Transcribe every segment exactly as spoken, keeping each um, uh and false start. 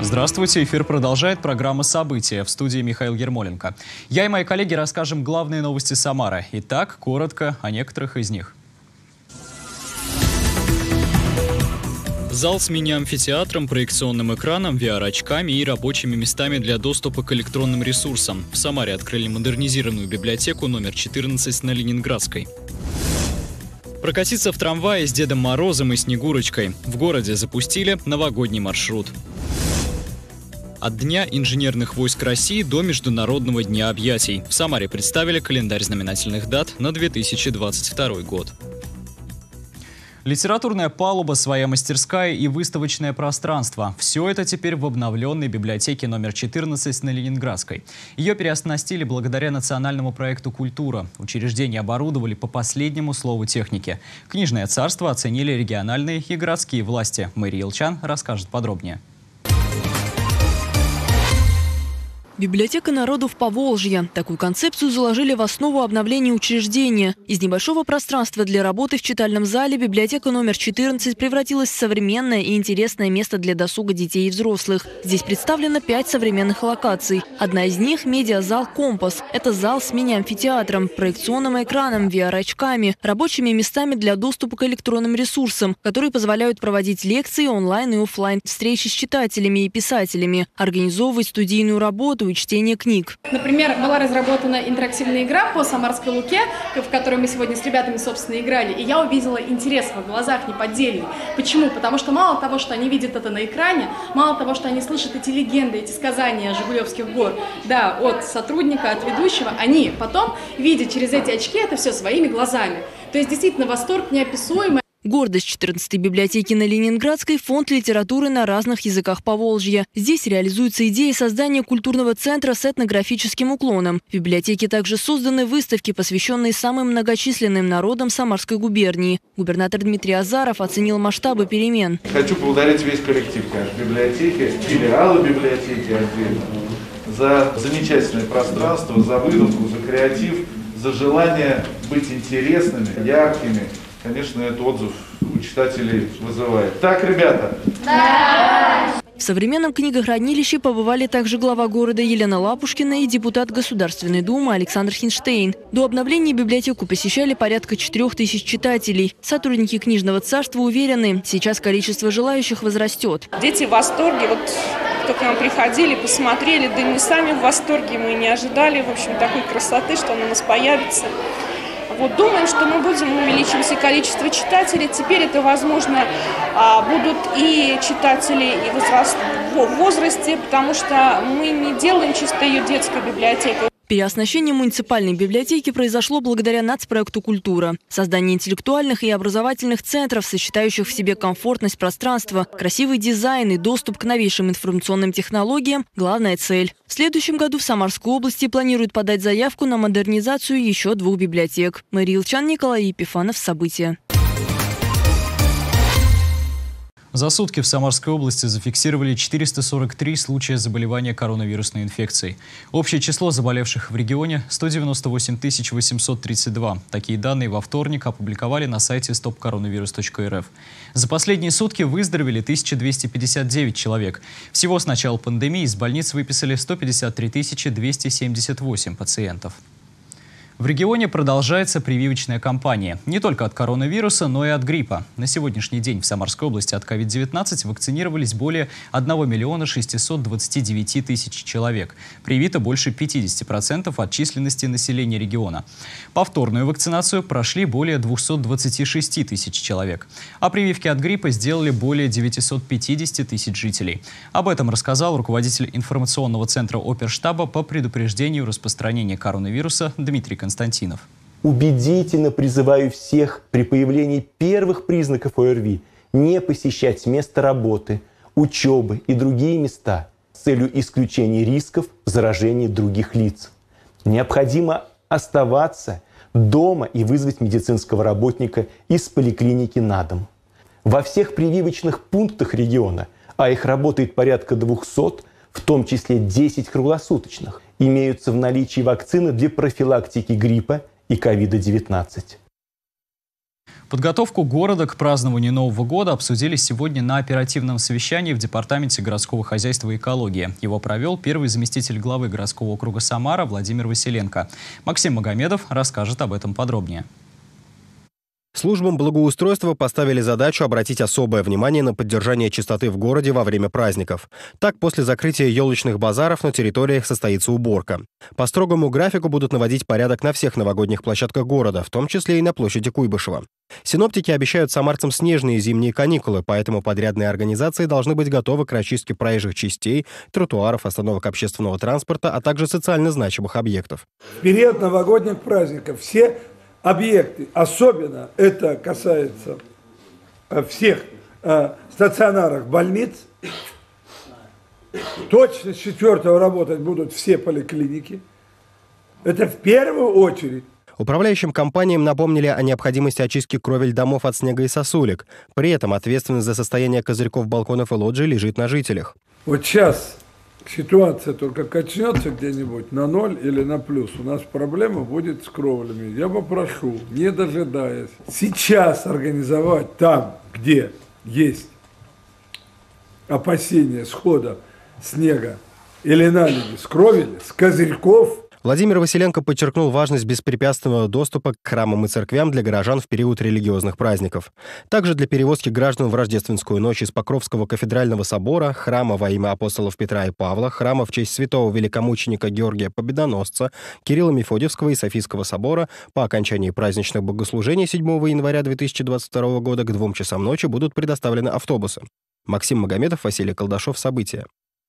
Здравствуйте, эфир продолжает программа «События». В студии Михаил Ермоленко. Я и мои коллеги расскажем главные новости Самары. Итак, коротко о некоторых из них. Зал с мини-амфитеатром, проекционным экраном, ви ар-очками и рабочими местами для доступа к электронным ресурсам. В Самаре открыли модернизированную библиотеку номер четырнадцать на Ленинградской. Прокатиться в трамвае с Дедом Морозом и Снегурочкой. В городе запустили новогодний маршрут. От Дня инженерных войск России до Международного дня объятий. В Самаре представили календарь знаменательных дат на две тысячи двадцать второй год. Литературная палуба, своя мастерская и выставочное пространство. Все это теперь в обновленной библиотеке номер четырнадцать на Ленинградской. Ее переоснастили благодаря национальному проекту «Культура». Учреждение оборудовали по последнему слову техники. Книжное царство оценили региональные и городские власти. Мария Илчан расскажет подробнее. Библиотека народов Поволжья. Такую концепцию заложили в основу обновления учреждения. Из небольшого пространства для работы в читальном зале библиотека номер четырнадцать превратилась в современное и интересное место для досуга детей и взрослых. Здесь представлено пять современных локаций. Одна из них – медиазал «Компас». Это зал с мини-амфитеатром, проекционным экраном, ви ар-очками, рабочими местами для доступа к электронным ресурсам, которые позволяют проводить лекции онлайн и офлайн, встречи с читателями и писателями, организовывать студийную работу и чтение книг. Например, была разработана интерактивная игра по Самарской Луке, в которой мы сегодня с ребятами, собственно, играли. И я увидела интерес в глазах неподдельный. Почему? Потому что мало того, что они видят это на экране, мало того, что они слышат эти легенды, эти сказания Жигулевских гор, да, от сотрудника, от ведущего, они потом видят через эти очки это все своими глазами. То есть действительно восторг неописуемый. Гордость четырнадцатой библиотеки на Ленинградской – фонд литературы на разных языках Поволжья. Здесь реализуется идея создания культурного центра с этнографическим уклоном. В библиотеке также созданы выставки, посвященные самым многочисленным народам Самарской губернии. Губернатор Дмитрий Азаров оценил масштабы перемен. Хочу поблагодарить весь коллектив, конечно, библиотеки, филиалы библиотеки отдельно, за замечательное пространство, за выдумку, за креатив, за желание быть интересными, яркими. Конечно, этот отзыв у читателей вызывает. Так, ребята? Да! В современном книгохранилище побывали также глава города Елена Лапушкина и депутат Государственной Думы Александр Хинштейн. До обновления библиотеку посещали порядка четырех тысяч читателей. Сотрудники книжного царства уверены, сейчас количество желающих возрастет. Дети в восторге. Вот кто к нам приходили, посмотрели, да и мы сами в восторге. Мы не ожидали, в общем, такой красоты, что она у нас появится. Вот, думаем, что мы будем увеличивать количество читателей. Теперь это, возможно, будут и читатели и возраст, в возрасте, потому что мы не делаем чисто ее детской библиотекой. Переоснащение муниципальной библиотеки произошло благодаря нацпроекту «Культура». Создание интеллектуальных и образовательных центров, сочетающих в себе комфортность пространства, красивый дизайн и доступ к новейшим информационным технологиям – главная цель. В следующем году в Самарской области планируют подать заявку на модернизацию еще двух библиотек. Мария Илчан, Николай Епифанов. События. За сутки в Самарской области зафиксировали четыреста сорок три случая заболевания коронавирусной инфекцией. Общее число заболевших в регионе – сто девяносто восемь тысяч восемьсот тридцать два. Такие данные во вторник опубликовали на сайте стоп коронавирус точка эр эф. За последние сутки выздоровели тысяча двести пятьдесят девять человек. Всего с начала пандемии из больниц выписали сто пятьдесят три тысячи двести семьдесят восемь пациентов. В регионе продолжается прививочная кампания. Не только от коронавируса, но и от гриппа. На сегодняшний день в Самарской области от ковид девятнадцать вакцинировались более одного миллиона шестисот двадцати девяти тысяч человек. Привито больше пятидесяти процентов от численности населения региона. Повторную вакцинацию прошли более двухсот двадцати шести тысяч человек. А прививки от гриппа сделали более девятисот пятидесяти тысяч жителей. Об этом рассказал руководитель информационного центра оперштаба по предупреждению распространения коронавируса Дмитрий Константинов. Константинов. Убедительно призываю всех при появлении первых признаков о эр ви не посещать место работы, учебы и другие места с целью исключения рисков заражения других лиц. Необходимо оставаться дома и вызвать медицинского работника из поликлиники на дом. Во всех прививочных пунктах региона, а их работает порядка двухсот, в том числе десять круглосуточных, имеются в наличии вакцины для профилактики гриппа и ковида девятнадцать. Подготовку города к празднованию Нового года обсудили сегодня на оперативном совещании в Департаменте городского хозяйства и экологии. Его провел первый заместитель главы городского округа Самара Владимир Василенко. Максим Магомедов расскажет об этом подробнее. Службам благоустройства поставили задачу обратить особое внимание на поддержание чистоты в городе во время праздников. Так, после закрытия елочных базаров на территориях состоится уборка. По строгому графику будут наводить порядок на всех новогодних площадках города, в том числе и на площади Куйбышева. Синоптики обещают самарцам снежные зимние каникулы, поэтому подрядные организации должны быть готовы к расчистке проезжих частей, тротуаров, остановок общественного транспорта, а также социально значимых объектов. В период новогодних праздников все объекты, особенно это касается всех э, стационаров больниц, точно с четвёртого работать будут все поликлиники. Это в первую очередь. Управляющим компаниям напомнили о необходимости очистки кровель домов от снега и сосулек. При этом ответственность за состояние козырьков, балконов и лоджий лежит на жителях. Вот сейчас ситуация только качнется где-нибудь на ноль или на плюс, у нас проблема будет с кровлями. Я попрошу, не дожидаясь, сейчас организовать там, где есть опасения схода снега или наледи с кровель, с козырьков. Владимир Василенко подчеркнул важность беспрепятственного доступа к храмам и церквям для горожан в период религиозных праздников. Также для перевозки граждан в рождественскую ночь из Покровского кафедрального собора, храма во имя апостолов Петра и Павла, храма в честь святого великомученика Георгия Победоносца, Кирилла Мефодиевского и Софийского собора по окончании праздничных богослужений седьмого января две тысячи двадцать второго года к двум часам ночи будут предоставлены автобусы. Максим Магомедов, Василий Колдашов. События.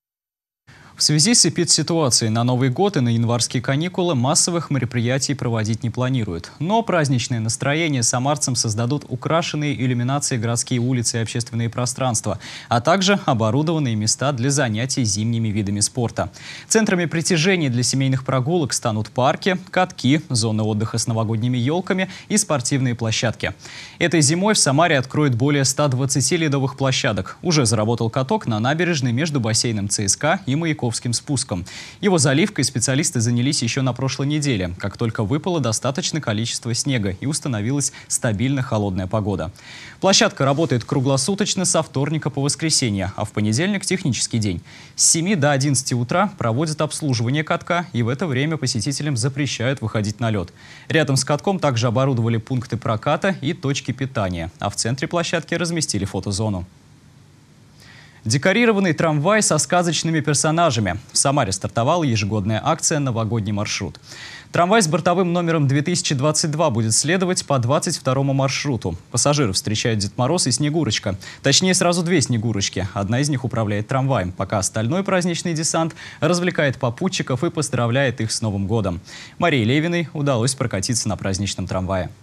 В связи с эпидситуацией на Новый год и на январские каникулы массовых мероприятий проводить не планируют. Но праздничное настроение самарцам создадут украшенные иллюминацией городские улицы и общественные пространства, а также оборудованные места для занятий зимними видами спорта. Центрами притяжения для семейных прогулок станут парки, катки, зоны отдыха с новогодними елками и спортивные площадки. Этой зимой в Самаре откроют более ста двадцати ледовых площадок. Уже заработал каток на набережной между бассейном ЦСКА и Маяковским спуском. Его заливкой специалисты занялись еще на прошлой неделе, как только выпало достаточное количество снега и установилась стабильно холодная погода. Площадка работает круглосуточно со вторника по воскресенье, а в понедельник технический день. С семи до одиннадцати утра проводят обслуживание катка, и в это время посетителям запрещают выходить на лед. Рядом с катком также оборудовали пункты проката и точки питания, а в центре площадки разместили фотозону. Декорированный трамвай со сказочными персонажами. В Самаре стартовала ежегодная акция «Новогодний маршрут». Трамвай с бортовым номером две тысячи двадцать два будет следовать по двадцать второму маршруту. Пассажиров встречают Дед Мороз и Снегурочка. Точнее, сразу две Снегурочки. Одна из них управляет трамваем, пока остальной праздничный десант развлекает попутчиков и поздравляет их с Новым годом. Марии Левиной удалось прокатиться на праздничном трамвае.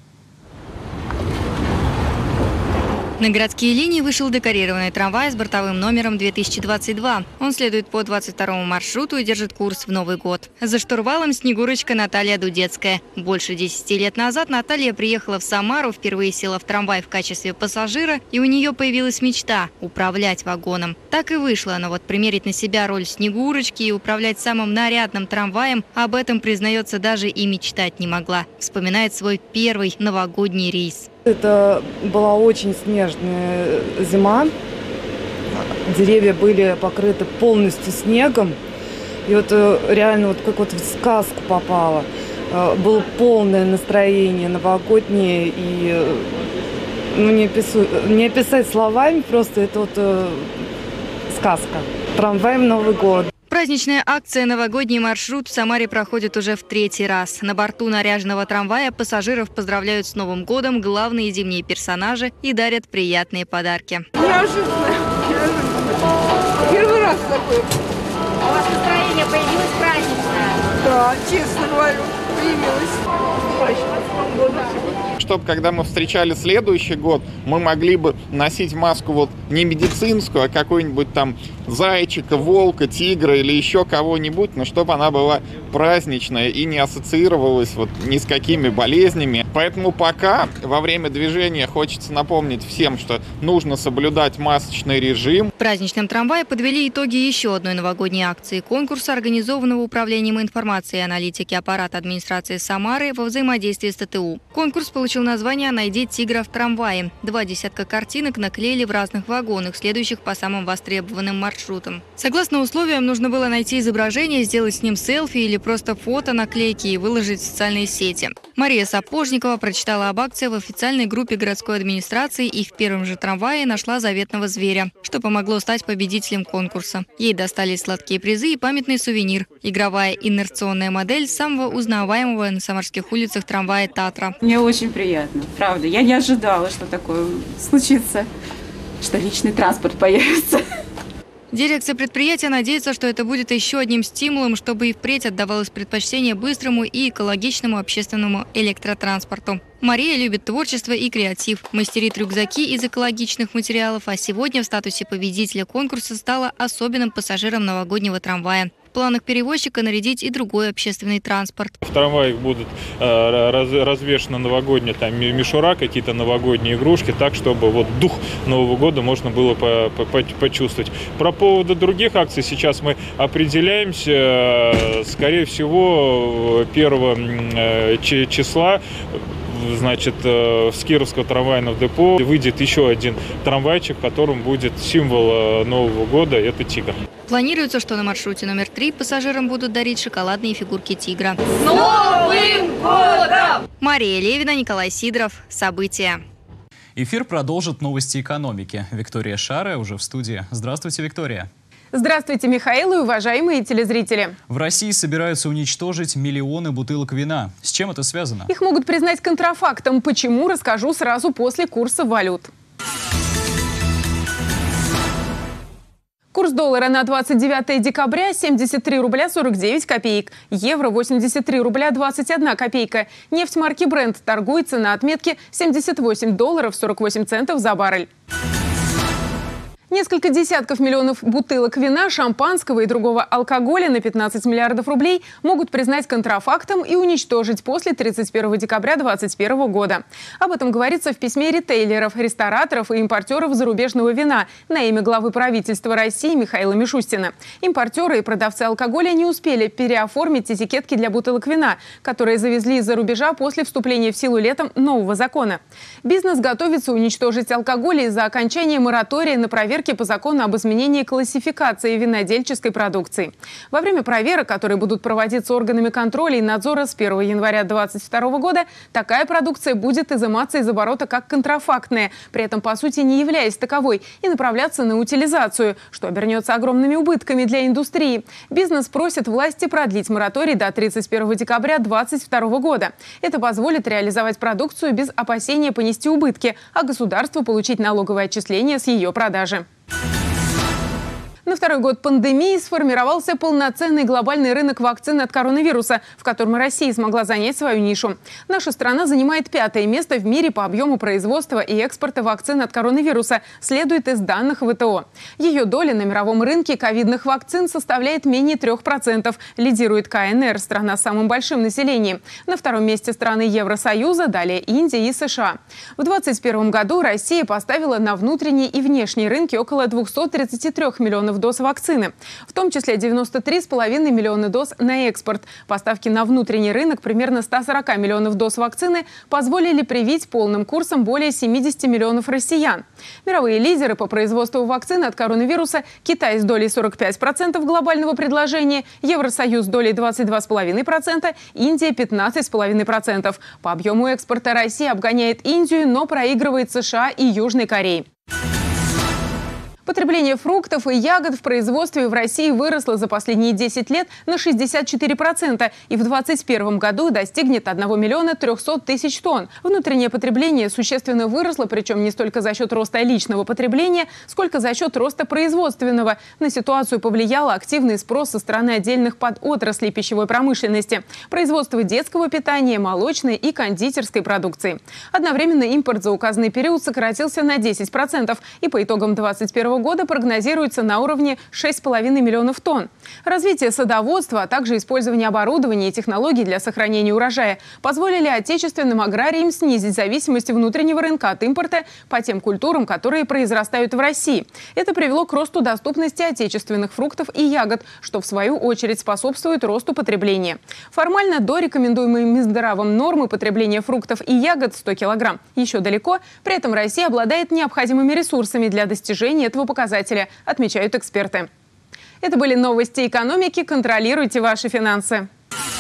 На городские линии вышел декорированный трамвай с бортовым номером две тысячи двадцать два. Он следует по двадцать второму маршруту и держит курс в Новый год. За штурвалом Снегурочка Наталья Дудецкая. Больше десяти лет назад Наталья приехала в Самару, впервые села в трамвай в качестве пассажира, и у нее появилась мечта – управлять вагоном. Так и вышло, но вот примерить на себя роль Снегурочки и управлять самым нарядным трамваем – об этом, признается, даже и мечтать не могла. Вспоминает свой первый новогодний рейс. Это была очень снежная зима. Деревья были покрыты полностью снегом. И вот реально вот как вот в сказку попало. Было полное настроение новогоднее. И ну, не, опису, не описать словами, просто это вот сказка. Трамвай в Новый год. Праздничная акция «Новогодний маршрут» в Самаре проходит уже в третий раз. На борту наряженного трамвая пассажиров поздравляют с Новым годом главные зимние персонажи и дарят приятные подарки. Неожиданно. Первый раз такой. А у вас настроение появилось праздничное? Да, честно говорю, появилось. Чтобы, когда мы встречали следующий год, мы могли бы носить маску вот не медицинскую, а какой-нибудь там зайчика, волка, тигра или еще кого-нибудь, но чтобы она была праздничная и не ассоциировалась вот ни с какими болезнями. Поэтому пока во время движения хочется напомнить всем, что нужно соблюдать масочный режим. В праздничном трамвае подвели итоги еще одной новогодней акции – конкурса, организованного Управлением информации и аналитики аппарата администрации Самары во взаимодействии взаимодействии с Тэ Тэ У. Конкурс получил название «Найди тигра в трамвае». Два десятка картинок наклеили в разных вагонах, следующих по самым востребованным маршрутам. Согласно условиям, нужно было найти изображение, сделать с ним селфи или просто фото, наклейки и выложить в социальные сети. Мария Сапожникова прочитала об акции в официальной группе городской администрации и в первом же трамвае нашла заветного зверя, что помогло стать победителем конкурса. Ей достались сладкие призы и памятный сувенир – игровая инерционная модель самого узнаваемого на самарских улицах трамвая «Татра». Мне очень приятно, правда. Я не ожидала, что такое случится, что личный транспорт появится. Дирекция предприятия надеется, что это будет еще одним стимулом, чтобы и впредь отдавалось предпочтение быстрому и экологичному общественному электротранспорту. Мария любит творчество и креатив, мастерит рюкзаки из экологичных материалов, а сегодня в статусе победителя конкурса стала особенным пассажиром новогоднего трамвая. В планах перевозчика нарядить и другой общественный транспорт. В трамваях будут э, раз, развешаны новогодние там, мишура, какие-то новогодние игрушки, так, чтобы вот дух Нового года можно было по, по, почувствовать. Про поводу других акций сейчас мы определяемся. Скорее всего, первого числа значит, с Кировского трамвайного депо выйдет еще один трамвайчик, в котором будет символ Нового года – это тигр. Планируется, что на маршруте номер три пассажирам будут дарить шоколадные фигурки тигра. С Новым годом! Мария Левина, Николай Сидоров. События. Эфир продолжит новости экономики. Виктория Шара уже в студии. Здравствуйте, Виктория. Здравствуйте, Михаил и уважаемые телезрители. В России собираются уничтожить миллионы бутылок вина. С чем это связано? Их могут признать контрафактом. Почему, расскажу сразу после курса валют. Курс доллара на двадцать девятое декабря – семьдесят три рубля сорок девять копеек. Евро – восемьдесят три рубля двадцать одна копейка. Нефть марки Brent торгуется на отметке семьдесят восемь долларов сорок восемь центов за баррель. Несколько десятков миллионов бутылок вина, шампанского и другого алкоголя на пятнадцать миллиардов рублей могут признать контрафактом и уничтожить после тридцать первого декабря две тысячи двадцать первого года. Об этом говорится в письме ритейлеров, рестораторов и импортеров зарубежного вина на имя главы правительства России Михаила Мишустина. Импортеры и продавцы алкоголя не успели переоформить этикетки для бутылок вина, которые завезли из-за рубежа после вступления в силу летом нового закона. Бизнес готовится уничтожить алкоголь из-за окончания моратория на проверку по закону об изменении классификации винодельческой продукции. Во время проверок, которые будут проводиться органами контроля и надзора с первого января две тысячи двадцать второго года, такая продукция будет изыматься из оборота как контрафактная, при этом по сути не являясь таковой, и направляться на утилизацию, что обернется огромными убытками для индустрии. Бизнес просит власти продлить мораторий до тридцать первого декабря две тысячи двадцать второго года. Это позволит реализовать продукцию без опасения понести убытки, а государству получить налоговое отчисление с ее продажи. На второй год пандемии сформировался полноценный глобальный рынок вакцин от коронавируса, в котором Россия смогла занять свою нишу. Наша страна занимает пятое место в мире по объему производства и экспорта вакцин от коронавируса, следует из данных вэ тэ о. Ее доля на мировом рынке ковидных вакцин составляет менее трех процентов. Лидирует ка эн эр, страна с самым большим населением. На втором месте страны Евросоюза, далее Индия и США. В две тысячи двадцать первом году Россия поставила на внутренние и внешние рынки около двухсот тридцати трёх миллионов доз вакцины, в том числе девяносто три с половиной миллиона доз на экспорт. Поставки на внутренний рынок примерно ста сорока миллионов доз вакцины позволили привить полным курсом более семидесяти миллионов россиян. Мировые лидеры по производству вакцины от коронавируса: Китай с долей сорок пять процентов глобального предложения, Евросоюз с долей двадцать два и пять десятых процента, Индия пятнадцать и пять десятых процента. По объему экспорта Россия обгоняет Индию, но проигрывает США и Южной Корее. Потребление фруктов и ягод в производстве в России выросло за последние десять лет на шестьдесят четыре процента и в две тысячи двадцать первом году достигнет одного миллиона трехсот тысяч тонн. Внутреннее потребление существенно выросло, причем не столько за счет роста личного потребления, сколько за счет роста производственного. На ситуацию повлиял активный спрос со стороны отдельных подотраслей пищевой промышленности, производства детского питания, молочной и кондитерской продукции. Одновременно импорт за указанный период сократился на десять процентов и по итогам две тысячи двадцать первого этого года прогнозируется на уровне шести с половиной миллионов тонн. Развитие садоводства, а также использование оборудования и технологий для сохранения урожая позволили отечественным аграриям снизить зависимость внутреннего рынка от импорта по тем культурам, которые произрастают в России. Это привело к росту доступности отечественных фруктов и ягод, что в свою очередь способствует росту потребления. Формально до рекомендуемой Минздравом нормы потребления фруктов и ягод сто килограмм еще далеко, при этом Россия обладает необходимыми ресурсами для достижения этого показателя, отмечают эксперты. Это были новости экономики. Контролируйте ваши финансы.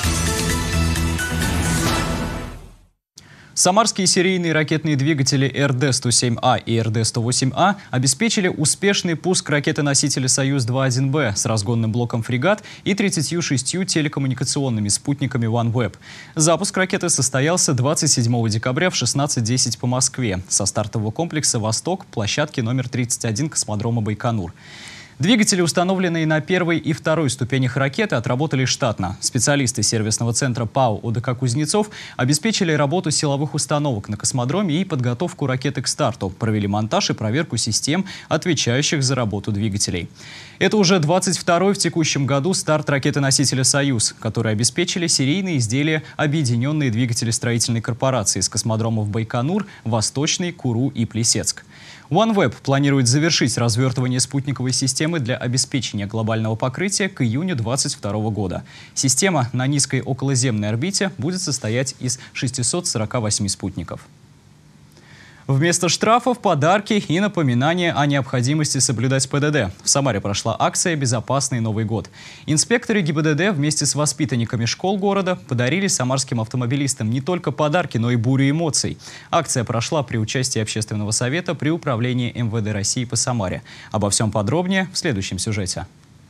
Самарские серийные ракетные двигатели эр дэ сто семь а и эр дэ сто восемь а обеспечили успешный пуск ракеты-носителя «Союз два один бэ» с разгонным блоком «Фрегат» и тридцатью шестью телекоммуникационными спутниками OneWeb. Запуск ракеты состоялся двадцать седьмого декабря в шестнадцать десять по Москве со стартового комплекса «Восток» площадки номер тридцать один космодрома Байконур. Двигатели, установленные на первой и второй ступенях ракеты, отработали штатно. Специалисты сервисного центра ПАО «О Дэ Ка Кузнецов» обеспечили работу силовых установок на космодроме и подготовку ракеты к старту, провели монтаж и проверку систем, отвечающих за работу двигателей. Это уже двадцать второй в текущем году старт ракеты-носителя «Союз», которые обеспечили серийные изделия объединенные двигатели строительной корпорации с космодромов Байконур, Восточный, Куру и Плесецк. OneWeb планирует завершить развертывание спутниковой системы для обеспечения глобального покрытия к июню две тысячи двадцать второго года. Система на низкой околоземной орбите будет состоять из шестисот сорока восьми спутников. Вместо штрафов – подарки и напоминания о необходимости соблюдать Пэ Дэ Дэ. В Самаре прошла акция «Безопасный Новый год». Инспекторы Гэ И Бэ Дэ Дэ вместе с воспитанниками школ города подарили самарским автомобилистам не только подарки, но и бурю эмоций. Акция прошла при участии Общественного совета при управлении Эм Вэ Дэ России по Самаре. Обо всем подробнее в следующем сюжете.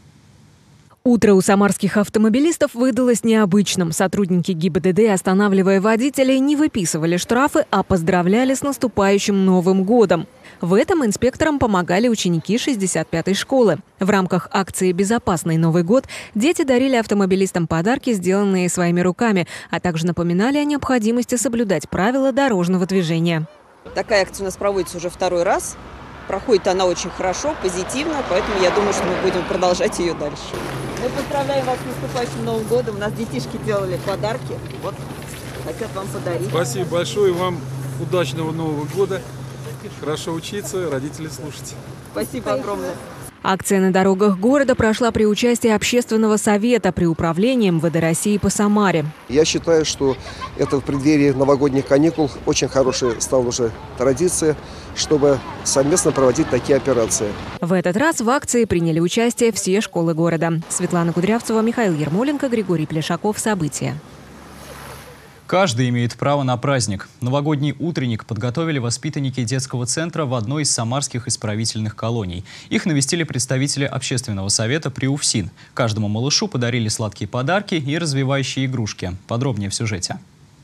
Утро у самарских автомобилистов выдалось необычным. Сотрудники Гэ И Бэ Дэ Дэ, останавливая водителей, не выписывали штрафы, а поздравляли с наступающим Новым годом. В этом инспекторам помогали ученики шестьдесят пятой школы. В рамках акции «Безопасный Новый год» дети дарили автомобилистам подарки, сделанные своими руками, а также напоминали о необходимости соблюдать правила дорожного движения. Такая акция у нас проводится уже второй раз. Проходит она очень хорошо, позитивно, поэтому я думаю, что мы будем продолжать ее дальше. Мы поздравляем вас с наступающим Новым годом. У нас детишки делали подарки. Вот, хотят вам подарить. Спасибо большое. Вам удачного Нового года. Хорошо учиться, родителей слушать. Спасибо огромное. Акция на дорогах города прошла при участии Общественного совета при управлении Эм Вэ Дэ России по Самаре. Я считаю, что это в преддверии новогодних каникул очень хорошая стала уже традиция, чтобы совместно проводить такие операции. В этот раз в акции приняли участие все школы города. Светлана Кудрявцева, Михаил Ермоленко, Григорий Плешаков. События. Каждый имеет право на праздник. Новогодний утренник подготовили воспитанники детского центра в одной из самарских исправительных колоний. Их навестили представители Общественного совета при УФСИН. Каждому малышу подарили сладкие подарки и развивающие игрушки. Подробнее в сюжете.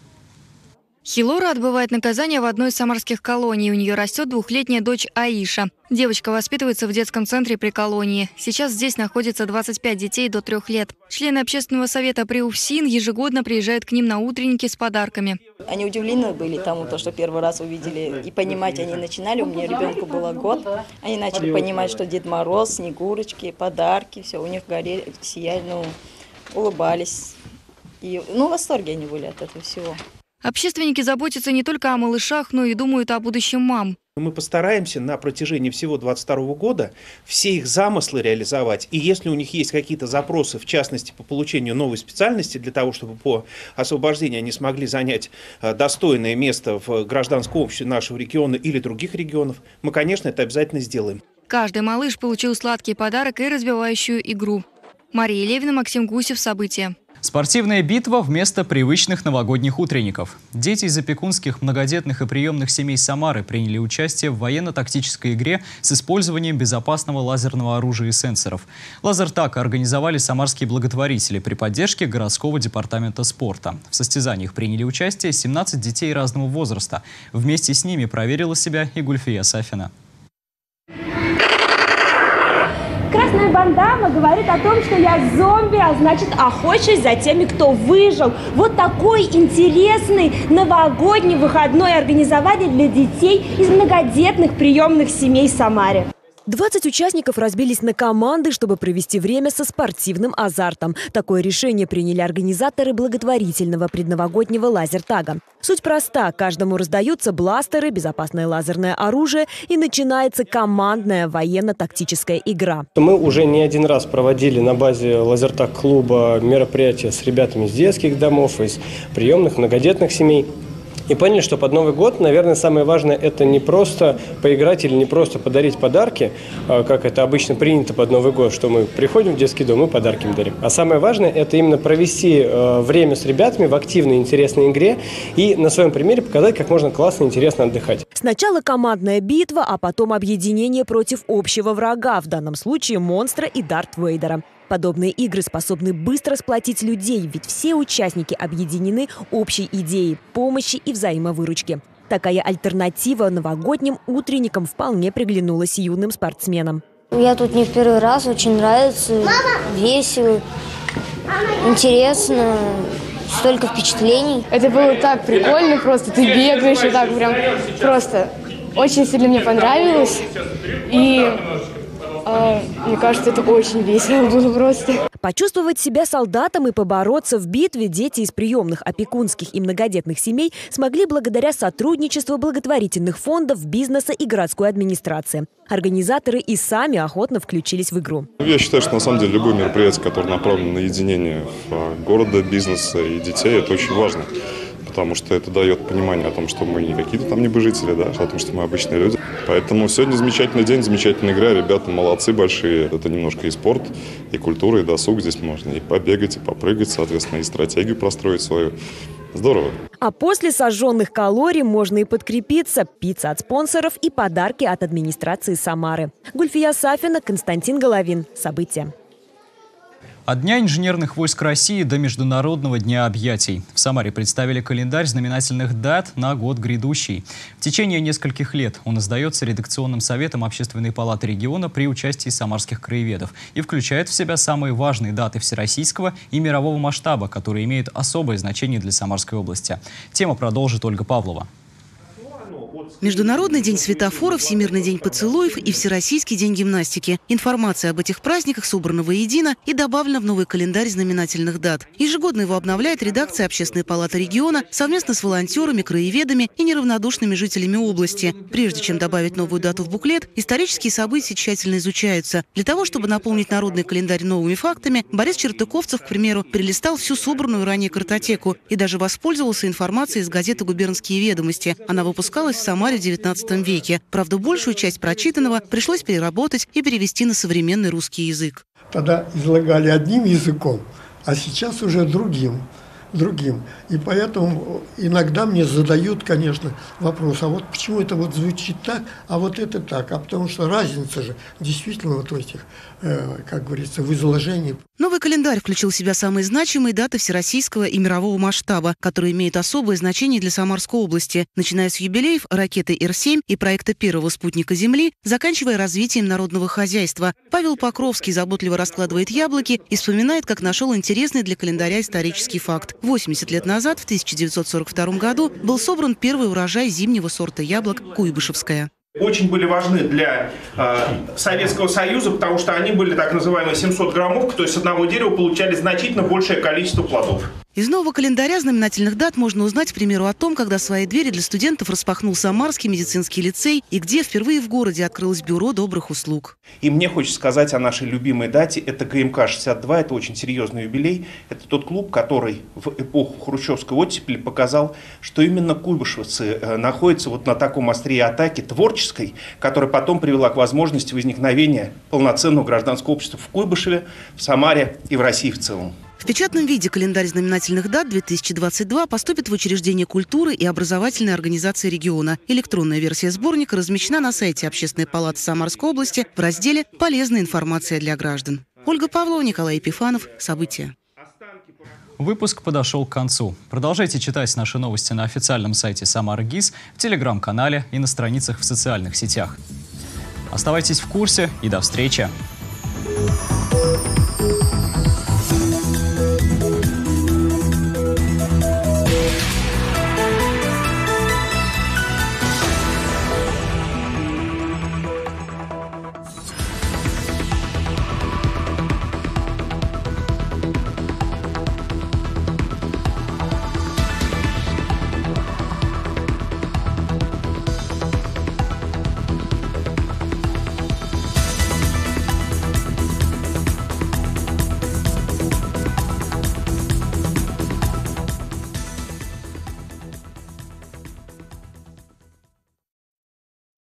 Хилора отбывает наказание в одной из самарских колоний. У нее растет двухлетняя дочь Аиша. Девочка воспитывается в детском центре при колонии. Сейчас здесь находится двадцать пять детей до трех лет. Члены Общественного совета при УФСИН ежегодно приезжают к ним на утренники с подарками. Они удивлены были тому, что первый раз увидели, и понимать они начинали. У меня ребенку было год. Они начали понимать, что Дед Мороз, Снегурочки, подарки, все у них горели, сияли, ну, улыбались. И, ну, в восторге они были от этого всего. Общественники заботятся не только о малышах, но и думают о будущем мам. Мы постараемся на протяжении всего двадцать второго года все их замыслы реализовать. И если у них есть какие-то запросы, в частности, по получению новой специальности, для того, чтобы по освобождению они смогли занять достойное место в гражданском обществе нашего региона или других регионов, мы, конечно, это обязательно сделаем. Каждый малыш получил сладкий подарок и развивающую игру. Мария Левина, Максим Гусев. События. Спортивная битва вместо привычных новогодних утренников. Дети из опекунских, многодетных и приемных семей Самары приняли участие в военно-тактической игре с использованием безопасного лазерного оружия и сенсоров. Лазертаг организовали самарские благотворители при поддержке городского департамента спорта. В состязаниях приняли участие семнадцать детей разного возраста. Вместе с ними проверила себя и Гульфия Сафина. Красная бандана говорит о том, что я зомби, а значит охочусь за теми, кто выжил. Вот такой интересный новогодний выходной организовали для детей из многодетных приемных семей в Самаре. двадцать участников разбились на команды, чтобы провести время со спортивным азартом. Такое решение приняли организаторы благотворительного предновогоднего лазертага. Суть проста. Каждому раздаются бластеры, безопасное лазерное оружие и начинается командная военно-тактическая игра. Мы уже не один раз проводили на базе лазертаг-клуба мероприятия с ребятами из детских домов, из приемных, многодетных семей. И поняли, что под Новый год, наверное, самое важное – это не просто поиграть или не просто подарить подарки, как это обычно принято под Новый год, что мы приходим в детский дом и подарки им дарим. А самое важное – это именно провести время с ребятами в активной, интересной игре и на своем примере показать, как можно классно и интересно отдыхать. Сначала командная битва, а потом объединение против общего врага, в данном случае монстра и Дарт Вейдера. Подобные игры способны быстро сплотить людей, ведь все участники объединены общей идеей помощи и взаимовыручки. Такая альтернатива новогодним утренникам вполне приглянулась юным спортсменам. Я тут не в первый раз, очень нравится, весело, интересно, столько впечатлений. Это было так прикольно, просто ты бегаешь и так прям просто очень сильно мне понравилось. И А, мне кажется, это очень весело было просто. Почувствовать себя солдатом и побороться в битве дети из приемных, опекунских и многодетных семей смогли благодаря сотрудничеству благотворительных фондов, бизнеса и городской администрации. Организаторы и сами охотно включились в игру. Я считаю, что на самом деле любое мероприятие, которое направлено на единение города, бизнеса и детей, это очень важно. Потому что это дает понимание о том, что мы не какие-то там небожители, да, о том, что мы обычные люди. Поэтому сегодня замечательный день, замечательная игра. Ребята молодцы большие. Это немножко и спорт, и культура, и досуг. Здесь можно и побегать, и попрыгать, соответственно, и стратегию простроить свою. Здорово. А после сожженных калорий можно и подкрепиться. Пицца от спонсоров и подарки от администрации Самары. Гульфия Сафина, Константин Головин. События. От Дня инженерных войск России до Международного дня объятий. В Самаре представили календарь знаменательных дат на год грядущий. В течение нескольких лет он издается редакционным советом Общественной палаты региона при участии самарских краеведов и включает в себя самые важные даты всероссийского и мирового масштаба, которые имеют особое значение для Самарской области. Тему продолжит Ольга Павлова. Международный день светофора, Всемирный день поцелуев и Всероссийский день гимнастики. Информация об этих праздниках собрана воедино и добавлена в новый календарь знаменательных дат. Ежегодно его обновляет редакция Общественной палаты региона совместно с волонтерами, краеведами и неравнодушными жителями области. Прежде чем добавить новую дату в буклет, исторические события тщательно изучаются. Для того, чтобы наполнить народный календарь новыми фактами, Борис Чертыковцев, к примеру, перелистал всю собранную ранее картотеку и даже воспользовался информацией из газеты «Губернские ведомости». Она выпускалась в Самаре в девятнадцатом веке. Правда, большую часть прочитанного пришлось переработать и перевести на современный русский язык. Тогда излагали одним языком, а сейчас уже другим. другим. И поэтому иногда мне задают, конечно, вопрос, а вот почему это вот звучит так, а вот это так, а потому что разница же действительно вот в этих, э, как говорится, в изложении. Новый календарь включил в себя самые значимые даты всероссийского и мирового масштаба, которые имеют особое значение для Самарской области, начиная с юбилеев ракеты Р семь и проекта первого спутника Земли, заканчивая развитием народного хозяйства. Павел Покровский заботливо раскладывает яблоки и вспоминает, как нашел интересный для календаря исторический факт. восемьдесят лет назад, в тысяча девятьсот сорок втором году, был собран первый урожай зимнего сорта яблок «Куйбышевская». Очень были важны для э, Советского Союза, потому что они были так называемые семьсот граммовки, то есть с одного дерева получали значительно большее количество плодов. Из нового календаря знаменательных дат можно узнать, к примеру, о том, когда свои двери для студентов распахнул Самарский медицинский лицей и где впервые в городе открылось бюро добрых услуг. И мне хочется сказать о нашей любимой дате. Это гэ эм ка шестьдесят два, это очень серьезный юбилей. Это тот клуб, который в эпоху хрущевской оттепели показал, что именно куйбышевцы находятся вот на таком острие атаки творческой, которая потом привела к возможности возникновения полноценного гражданского общества в Куйбышеве, в Самаре и в России в целом. В печатном виде календарь знаменательных дат две тысячи двадцать два поступит в учреждение культуры и образовательной организации региона. Электронная версия сборника размещена на сайте Общественной палаты Самарской области в разделе «Полезная информация для граждан». Ольга Павлова, Николай Епифанов. События. Выпуск подошел к концу. Продолжайте читать наши новости на официальном сайте Самара ГИС, в телеграм-канале и на страницах в социальных сетях. Оставайтесь в курсе и до встречи!